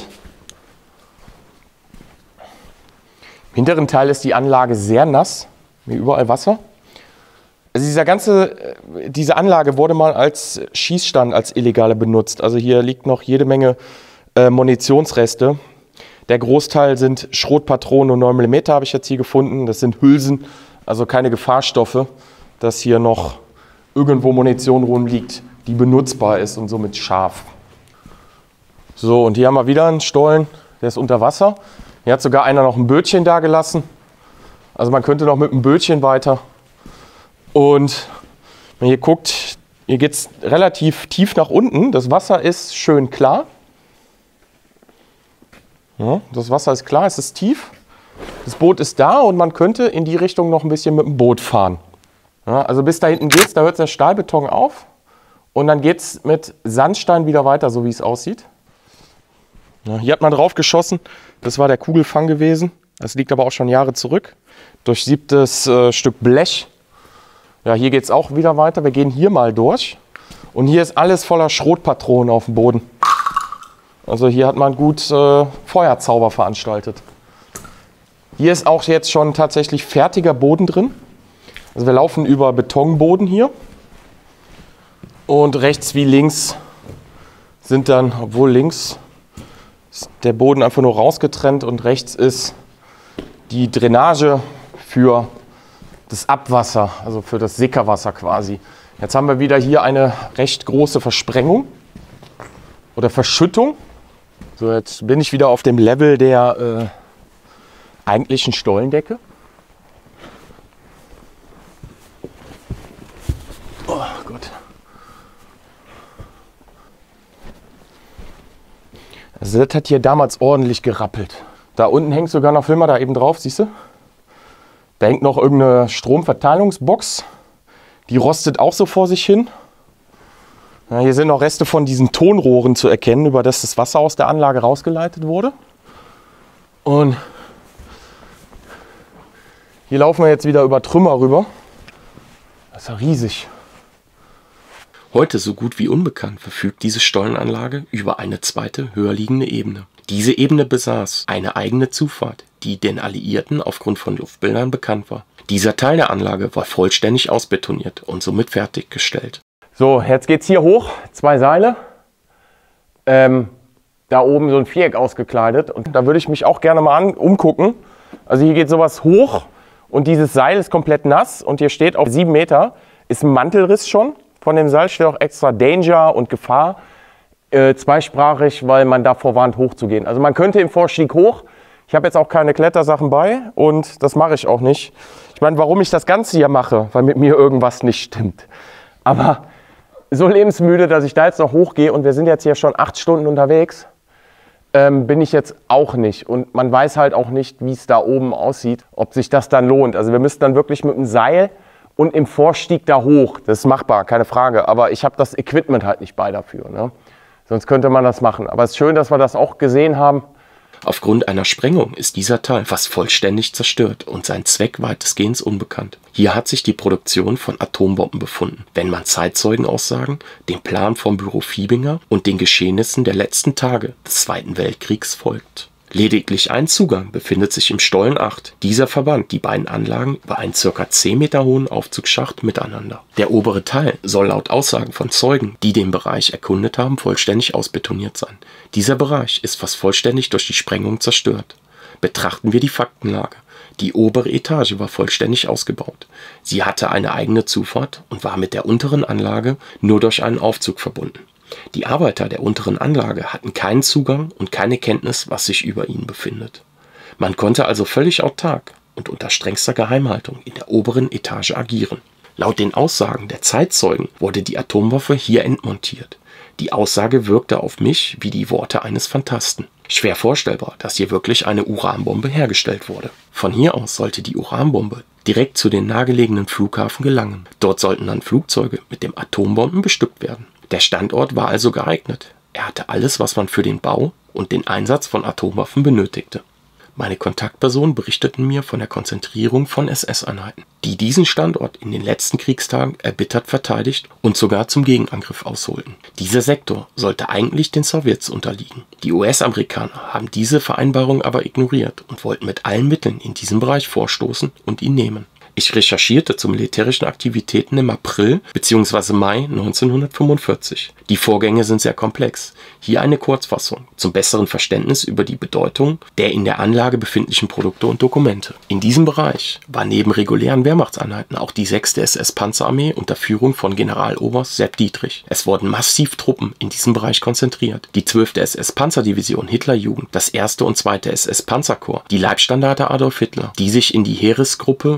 Im hinteren Teil ist die Anlage sehr nass, wie überall Wasser. Also dieser ganze, diese Anlage wurde mal als Schießstand, als illegale benutzt. Also hier liegt noch jede Menge äh, Munitionsreste. Der Großteil sind Schrotpatronen und neun Millimeter habe ich jetzt hier gefunden. Das sind Hülsen, also keine Gefahrstoffe, dass hier noch irgendwo Munition rumliegt, die benutzbar ist und somit scharf. So, und hier haben wir wieder einen Stollen, der ist unter Wasser. Hier hat sogar einer noch ein Bötchen da gelassen. Also man könnte noch mit einem Bötchen weiter. Und wenn man hier guckt, Hier geht es relativ tief nach unten. Das Wasser ist schön klar. Ja, das Wasser ist klar, es ist tief. Das Boot ist da und man könnte in die Richtung noch ein bisschen mit dem Boot fahren. Ja, also bis da hinten geht's, da hört der Stahlbeton auf. Und dann geht es mit Sandstein wieder weiter, so wie es aussieht. Ja, hier hat man drauf geschossen. Das war der Kugelfang gewesen. Das liegt aber auch schon Jahre zurück. Durchsiebtes äh, Stück Blech. Ja, hier geht es auch wieder weiter. Wir gehen hier mal durch. Und hier ist alles voller Schrotpatronen auf dem Boden. Also hier hat man gut äh, Feuerzauber veranstaltet. Hier ist auch jetzt schon tatsächlich fertiger Boden drin. Also wir laufen über Betonboden hier. Und rechts wie links sind dann, obwohl links ist der Boden einfach nur rausgetrennt und rechts ist die Drainage für das Abwasser, also für das Sickerwasser quasi. Jetzt haben wir wieder hier eine recht große Versprengung oder Verschüttung. So, jetzt bin ich wieder auf dem Level der äh, eigentlichen Stollendecke. Oh Gott. Also das hat hier damals ordentlich gerappelt. Da unten hängt sogar noch, film mal da eben drauf, siehst du? Da hängt noch irgendeine Stromverteilungsbox. Die rostet auch so vor sich hin. Ja, hier sind noch Reste von diesen Tonrohren zu erkennen, über das das Wasser aus der Anlage rausgeleitet wurde. Und hier laufen wir jetzt wieder über Trümmer rüber. Das ist ja riesig. Heute so gut wie unbekannt verfügt diese Stollenanlage über eine zweite, höher liegende Ebene. Diese Ebene besaß eine eigene Zufahrt, die den Alliierten aufgrund von Luftbildern bekannt war. Dieser Teil der Anlage war vollständig ausbetoniert und somit fertiggestellt. So, jetzt geht es hier hoch, zwei Seile. Ähm, da oben so ein Viereck ausgekleidet. Und da würde ich mich auch gerne mal an, umgucken. Also hier geht sowas hoch und dieses Seil ist komplett nass. Und hier steht auf sieben Meter, ist ein Mantelriss schon. Von dem Seil steht auch extra Danger und Gefahr. Äh, zweisprachig, weil man davor warnt, hochzugehen. Also man könnte im Vorstieg hoch. Ich habe jetzt auch keine Klettersachen bei und das mache ich auch nicht. Ich meine, warum ich das Ganze hier mache, weil mit mir irgendwas nicht stimmt. Aber so lebensmüde, dass ich da jetzt noch hochgehe und wir sind jetzt hier schon acht Stunden unterwegs, ähm, bin ich jetzt auch nicht. Und man weiß halt auch nicht, wie es da oben aussieht, ob sich das dann lohnt. Also wir müssten dann wirklich mit dem Seil und im Vorstieg da hoch. Das ist machbar, keine Frage. Aber ich habe das Equipment halt nicht bei dafür. Ne? Sonst könnte man das machen. Aber es ist schön, dass wir das auch gesehen haben. Aufgrund einer Sprengung ist dieser Teil fast vollständig zerstört und sein Zweck weitestgehend unbekannt. Hier hat sich die Produktion von Atombomben befunden, wenn man Zeitzeugenaussagen, dem Plan vom Büro Fiebinger und den Geschehnissen der letzten Tage des Zweiten Weltkriegs folgt. Lediglich ein Zugang befindet sich im Stollen acht. Dieser verband die beiden Anlagen über einen ca. zehn Meter hohen Aufzugsschacht miteinander. Der obere Teil soll laut Aussagen von Zeugen, die den Bereich erkundet haben, vollständig ausbetoniert sein. Dieser Bereich ist fast vollständig durch die Sprengung zerstört. Betrachten wir die Faktenlage. Die obere Etage war vollständig ausgebaut. Sie hatte eine eigene Zufahrt und war mit der unteren Anlage nur durch einen Aufzug verbunden. Die Arbeiter der unteren Anlage hatten keinen Zugang und keine Kenntnis, was sich über ihnen befindet. Man konnte also völlig autark und unter strengster Geheimhaltung in der oberen Etage agieren. Laut den Aussagen der Zeitzeugen wurde die Atomwaffe hier entmontiert. Die Aussage wirkte auf mich wie die Worte eines Phantasten. Schwer vorstellbar, dass hier wirklich eine Uranbombe hergestellt wurde. Von hier aus sollte die Uranbombe direkt zu den nahegelegenen Flughafen gelangen. Dort sollten dann Flugzeuge mit den Atombomben bestückt werden. Der Standort war also geeignet. Er hatte alles, was man für den Bau und den Einsatz von Atomwaffen benötigte. Meine Kontaktpersonen berichteten mir von der Konzentrierung von S S-Einheiten, die diesen Standort in den letzten Kriegstagen erbittert verteidigt und sogar zum Gegenangriff ausholten. Dieser Sektor sollte eigentlich den Sowjets unterliegen. Die U S-Amerikaner haben diese Vereinbarung aber ignoriert und wollten mit allen Mitteln in diesem Bereich vorstoßen und ihn nehmen. Ich recherchierte zu militärischen Aktivitäten im April bzw. Mai neunzehnhundertfünfundvierzig. Die Vorgänge sind sehr komplex. Hier eine Kurzfassung zum besseren Verständnis über die Bedeutung der in der Anlage befindlichen Produkte und Dokumente. In diesem Bereich war neben regulären Wehrmachtseinheiten auch die sechste S S-Panzerarmee unter Führung von Generaloberst Sepp Dietrich. Es wurden massiv Truppen in diesem Bereich konzentriert. Die zwölfte S S-Panzerdivision Hitlerjugend, das erste und zweite S S-Panzerkorps, die Leibstandarte Adolf Hitler, die sich in die Heeresgruppe Süd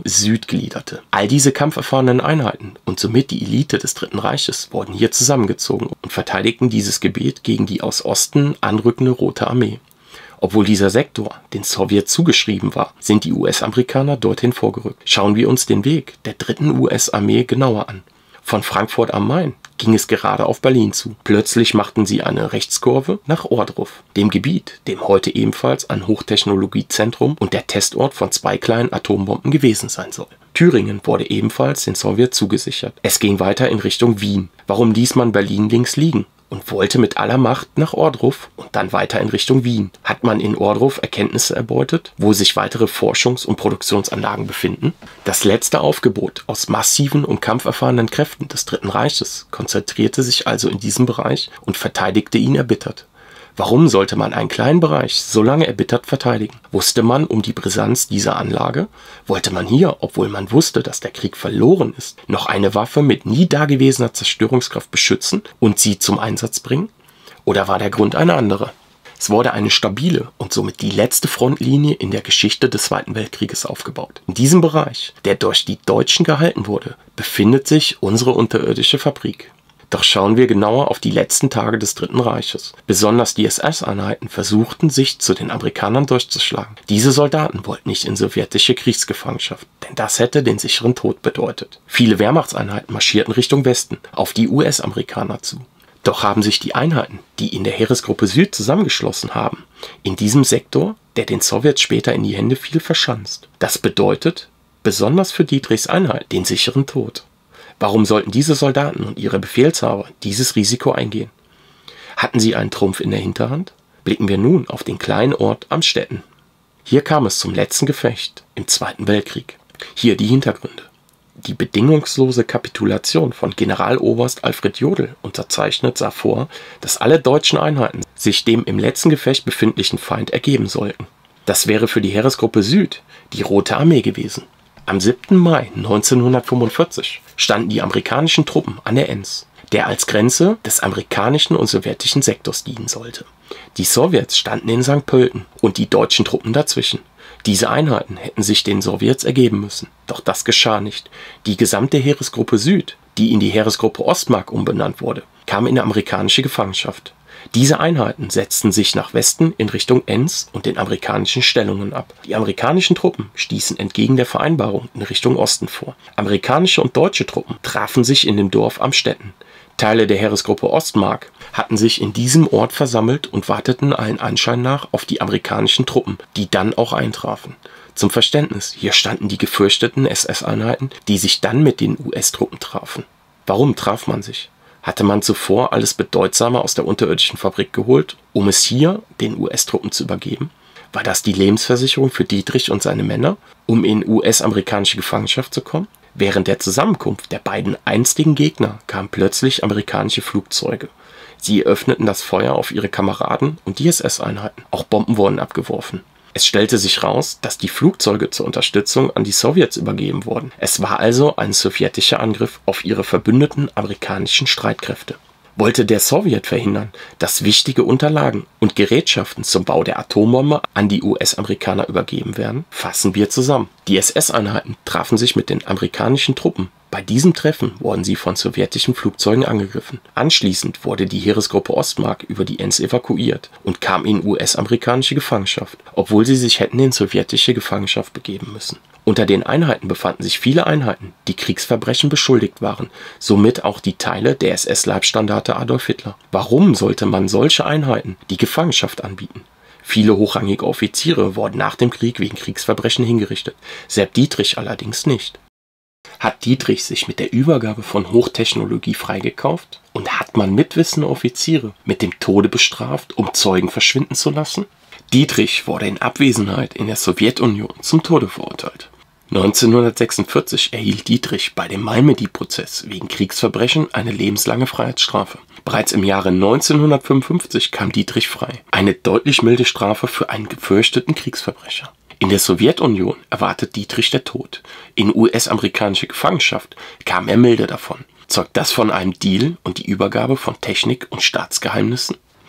ausgliederte. All diese kampferfahrenen Einheiten und somit die Elite des Dritten Reiches wurden hier zusammengezogen und verteidigten dieses Gebiet gegen die aus Osten anrückende Rote Armee. Obwohl dieser Sektor den Sowjets zugeschrieben war, sind die U S-Amerikaner dorthin vorgerückt. Schauen wir uns den Weg der dritten U S-Armee genauer an. Von Frankfurt am Main ging es gerade auf Berlin zu. Plötzlich machten sie eine Rechtskurve nach Ohrdruf, dem Gebiet, dem heute ebenfalls ein Hochtechnologiezentrum und der Testort von zwei kleinen Atombomben gewesen sein soll. Thüringen wurde ebenfalls den Sowjets zugesichert. Es ging weiter in Richtung Wien. Warum ließ man Berlin links liegen? Und wollte mit aller Macht nach Ohrdruf und dann weiter in Richtung Wien. Hat man in Ohrdruf Erkenntnisse erbeutet, wo sich weitere Forschungs- und Produktionsanlagen befinden? Das letzte Aufgebot aus massiven und kampferfahrenen Kräften des Dritten Reiches konzentrierte sich also in diesem Bereich und verteidigte ihn erbittert. Warum sollte man einen kleinen Bereich so lange erbittert verteidigen? Wusste man um die Brisanz dieser Anlage? Wollte man hier, obwohl man wusste, dass der Krieg verloren ist, noch eine Waffe mit nie dagewesener Zerstörungskraft beschützen und sie zum Einsatz bringen? Oder war der Grund eine andere? Es wurde eine stabile und somit die letzte Frontlinie in der Geschichte des Zweiten Weltkrieges aufgebaut. In diesem Bereich, der durch die Deutschen gehalten wurde, befindet sich unsere unterirdische Fabrik. Doch schauen wir genauer auf die letzten Tage des Dritten Reiches. Besonders die S S-Einheiten versuchten, sich zu den Amerikanern durchzuschlagen. Diese Soldaten wollten nicht in sowjetische Kriegsgefangenschaft, denn das hätte den sicheren Tod bedeutet. Viele Wehrmachtseinheiten marschierten Richtung Westen, auf die U S-Amerikaner zu. Doch haben sich die Einheiten, die in der Heeresgruppe Süd zusammengeschlossen haben, in diesem Sektor, der den Sowjets später in die Hände fiel, verschanzt. Das bedeutet, besonders für Dietrichs Einheit, den sicheren Tod. Warum sollten diese Soldaten und ihre Befehlshaber dieses Risiko eingehen? Hatten sie einen Trumpf in der Hinterhand? Blicken wir nun auf den kleinen Ort Amstetten. Hier kam es zum letzten Gefecht im Zweiten Weltkrieg. Hier die Hintergründe. Die bedingungslose Kapitulation von Generaloberst Alfred Jodl unterzeichnet sah vor, dass alle deutschen Einheiten sich dem im letzten Gefecht befindlichen Feind ergeben sollten. Das wäre für die Heeresgruppe Süd die Rote Armee gewesen. Am siebten Mai neunzehnhundertfünfundvierzig standen die amerikanischen Truppen an der Enns, der als Grenze des amerikanischen und sowjetischen Sektors dienen sollte. Die Sowjets standen in Sankt Pölten und die deutschen Truppen dazwischen. Diese Einheiten hätten sich den Sowjets ergeben müssen, doch das geschah nicht. Die gesamte Heeresgruppe Süd, die in die Heeresgruppe Ostmark umbenannt wurde, kam in amerikanische Gefangenschaft. Diese Einheiten setzten sich nach Westen in Richtung Enns und den amerikanischen Stellungen ab. Die amerikanischen Truppen stießen entgegen der Vereinbarung in Richtung Osten vor. Amerikanische und deutsche Truppen trafen sich in dem Dorf Amstetten. Teile der Heeresgruppe Ostmark hatten sich in diesem Ort versammelt und warteten allen Anschein nach auf die amerikanischen Truppen, die dann auch eintrafen. Zum Verständnis, hier standen die gefürchteten S S-Einheiten, die sich dann mit den U S-Truppen trafen. Warum traf man sich? Hatte man zuvor alles Bedeutsame aus der unterirdischen Fabrik geholt, um es hier den U S-Truppen zu übergeben? War das die Lebensversicherung für Dietrich und seine Männer, um in U S-amerikanische Gefangenschaft zu kommen? Während der Zusammenkunft der beiden einstigen Gegner kamen plötzlich amerikanische Flugzeuge. Sie eröffneten das Feuer auf ihre Kameraden und die S S-Einheiten. Auch Bomben wurden abgeworfen. Es stellte sich raus, dass die Flugzeuge zur Unterstützung an die Sowjets übergeben wurden. Es war also ein sowjetischer Angriff auf ihre verbündeten amerikanischen Streitkräfte. Wollte der Sowjet verhindern, dass wichtige Unterlagen und Gerätschaften zum Bau der Atombombe an die U S-Amerikaner übergeben werden? Fassen wir zusammen. Die S S-Einheiten trafen sich mit den amerikanischen Truppen. Bei diesem Treffen wurden sie von sowjetischen Flugzeugen angegriffen. Anschließend wurde die Heeresgruppe Ostmark über die Enns evakuiert und kam in U S-amerikanische Gefangenschaft, obwohl sie sich hätten in sowjetische Gefangenschaft begeben müssen. Unter den Einheiten befanden sich viele Einheiten, die Kriegsverbrechen beschuldigt waren, somit auch die Teile der S S-Leibstandarte Adolf Hitler. Warum sollte man solche Einheiten die Gefangenschaft anbieten? Viele hochrangige Offiziere wurden nach dem Krieg wegen Kriegsverbrechen hingerichtet, Sepp Dietrich allerdings nicht. Hat Dietrich sich mit der Übergabe von Hochtechnologie freigekauft? Und hat man mitwissende Offiziere mit dem Tode bestraft, um Zeugen verschwinden zu lassen? Dietrich wurde in Abwesenheit in der Sowjetunion zum Tode verurteilt. neunzehnhundertsechsundvierzig erhielt Dietrich bei dem Malmedy-Prozess wegen Kriegsverbrechen eine lebenslange Freiheitsstrafe. Bereits im Jahre neunzehnhundertfünfundfünfzig kam Dietrich frei. Eine deutlich milde Strafe für einen gefürchteten Kriegsverbrecher. In der Sowjetunion erwartet Dietrich der Tod. In U S-amerikanische Gefangenschaft kam er milde davon. Zeugt das von einem Deal und die Übergabe von Technik und Staatsgeheimnissen?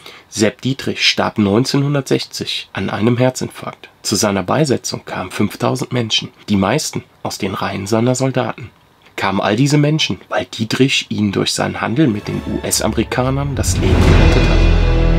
Sepp Dietrich starb neunzehnhundertsechzig an einem Herzinfarkt. Zu seiner Beisetzung kamen fünftausend Menschen, die meisten aus den Reihen seiner Soldaten. Kamen all diese Menschen, weil Dietrich ihnen durch seinen Handel mit den U S-Amerikanern das Leben gerettet hat.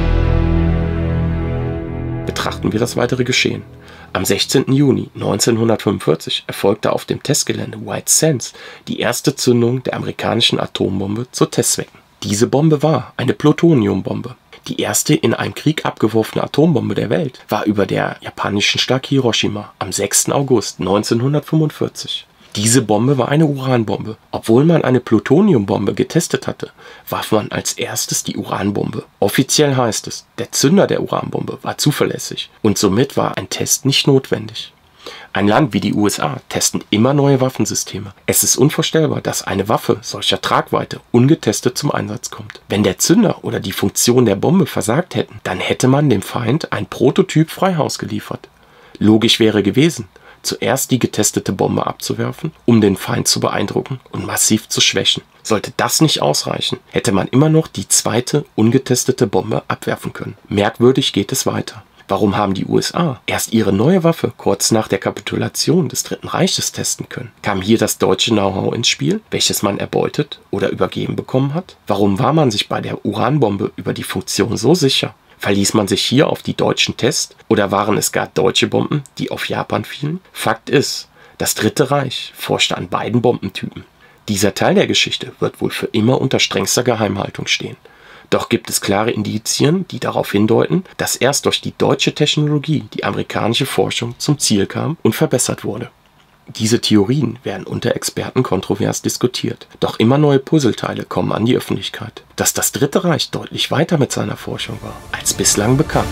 Betrachten wir das weitere Geschehen. Am sechzehnten Juni neunzehnhundertfünfundvierzig erfolgte auf dem Testgelände White Sands die erste Zündung der amerikanischen Atombombe zu Testzwecken. Diese Bombe war eine Plutoniumbombe. Die erste in einem Krieg abgeworfene Atombombe der Welt war über der japanischen Stadt Hiroshima am sechsten August neunzehnhundertfünfundvierzig. Diese Bombe war eine Uranbombe. Obwohl man eine Plutoniumbombe getestet hatte, warf man als erstes die Uranbombe. Offiziell heißt es, der Zünder der Uranbombe war zuverlässig und somit war ein Test nicht notwendig. Ein Land wie die U S A testen immer neue Waffensysteme. Es ist unvorstellbar, dass eine Waffe solcher Tragweite ungetestet zum Einsatz kommt. Wenn der Zünder oder die Funktion der Bombe versagt hätten, dann hätte man dem Feind ein Prototyp frei Haus geliefert. Logisch wäre gewesen, zuerst die getestete Bombe abzuwerfen, um den Feind zu beeindrucken und massiv zu schwächen. Sollte das nicht ausreichen, hätte man immer noch die zweite ungetestete Bombe abwerfen können. Merkwürdig geht es weiter. Warum haben die U S A erst ihre neue Waffe kurz nach der Kapitulation des Dritten Reiches testen können? Kam hier das deutsche Know-how ins Spiel, welches man erbeutet oder übergeben bekommen hat? Warum war man sich bei der Uranbombe über die Funktion so sicher? Verließ man sich hier auf die deutschen Tests oder waren es gar deutsche Bomben, die auf Japan fielen? Fakt ist, das Dritte Reich forschte an beiden Bombentypen. Dieser Teil der Geschichte wird wohl für immer unter strengster Geheimhaltung stehen. Doch gibt es klare Indizien, die darauf hindeuten, dass erst durch die deutsche Technologie die amerikanische Forschung zum Ziel kam und verbessert wurde. Diese Theorien werden unter Experten kontrovers diskutiert, doch immer neue Puzzleteile kommen an die Öffentlichkeit. Dass das Dritte Reich deutlich weiter mit seiner Forschung war, als bislang bekannt.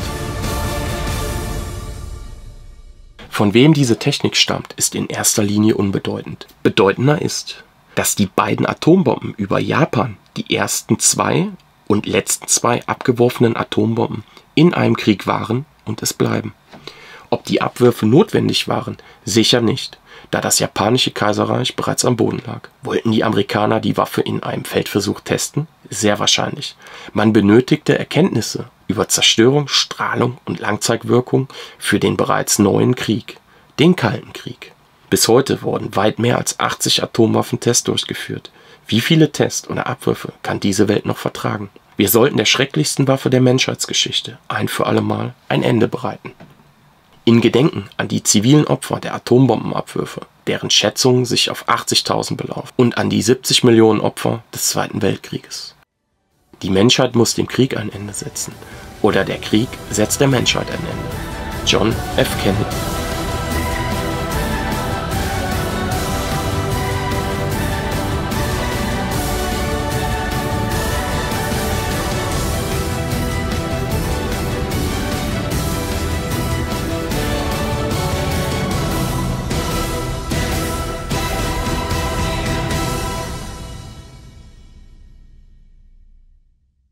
Von wem diese Technik stammt, ist in erster Linie unbedeutend. Bedeutender ist, dass die beiden Atombomben über Japan die ersten zwei und letzten zwei abgeworfenen Atombomben in einem Krieg waren und es bleiben. Ob die Abwürfe notwendig waren, sicher nicht, da das japanische Kaiserreich bereits am Boden lag. Wollten die Amerikaner die Waffe in einem Feldversuch testen? Sehr wahrscheinlich. Man benötigte Erkenntnisse über Zerstörung, Strahlung und Langzeitwirkung für den bereits neuen Krieg, den Kalten Krieg. Bis heute wurden weit mehr als achtzig Atomwaffentests durchgeführt. Wie viele Tests oder Abwürfe kann diese Welt noch vertragen? Wir sollten der schrecklichsten Waffe der Menschheitsgeschichte ein für allemal ein Ende bereiten. In Gedenken an die zivilen Opfer der Atombombenabwürfe, deren Schätzungen sich auf achtzigtausend belaufen, und an die siebzig Millionen Opfer des Zweiten Weltkrieges. Die Menschheit muss dem Krieg ein Ende setzen, oder der Krieg setzt der Menschheit ein Ende. John F. Kennedy.